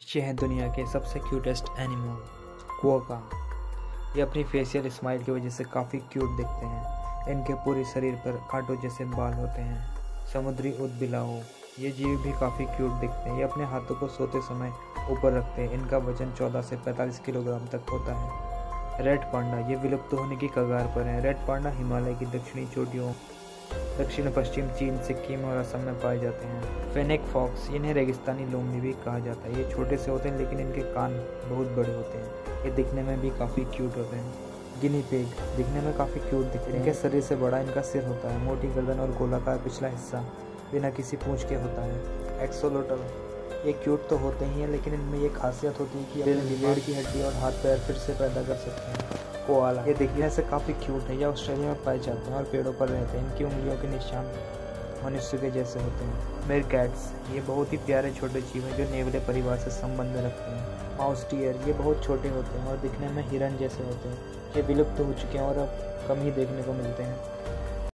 ये है दुनिया के सबसे क्यूटेस्ट एनिमल क्वोका। ये अपनी फेशियल स्माइल की वजह से काफ़ी क्यूट दिखते हैं। इनके पूरे शरीर पर कांटों जैसे बाल होते हैं। समुद्री ऊदबिलाव, ये जीव भी काफ़ी क्यूट दिखते हैं। ये अपने हाथों को सोते समय ऊपर रखते हैं। इनका वजन 14 से 45 किलोग्राम तक होता है। रेड पांडा, ये विलुप्त होने की कगार पर है। रेड पांडा हिमालय की दक्षिणी चोटियों, दक्षिण पश्चिम चीन, सिक्किम और असम में पाए जाते हैं। फेनेक फॉक्स, इन्हें रेगिस्तानी लोमड़ी भी कहा जाता है। ये छोटे से होते हैं लेकिन इनके कान बहुत बड़े होते हैं। ये दिखने में भी काफ़ी क्यूट होते हैं। गिनी पिग दिखने में काफ़ी क्यूट दिखते हैं। इनके शरीर से बड़ा इनका सिर होता है। मोटी गर्दन और गोलाकार पिछला हिस्सा बिना किसी पूंछ के होता है। एक्सोलोटल, ये क्यूट तो होते ही हैं लेकिन इनमें ये खासियत होती है कि अपने रीढ़ की हड्डी और हाथ पैर फिर से पैदा कर सकते हैं। कोआला, ये दिखने से काफ़ी क्यूट है। ये ऑस्ट्रेलिया में पाए जाते हैं और पेड़ों पर रहते हैं। इनकी उंगलियों के निशान मनुष्य के जैसे होते हैं। मेरकैट्स, ये बहुत ही प्यारे छोटे जीव हैं जो नेवले परिवार से संबंध रखते हैं। माउस डियर, ये बहुत छोटे होते हैं और दिखने में हिरन जैसे होते हैं। ये विलुप्त हो चुके हैं और अब कम ही देखने को मिलते हैं।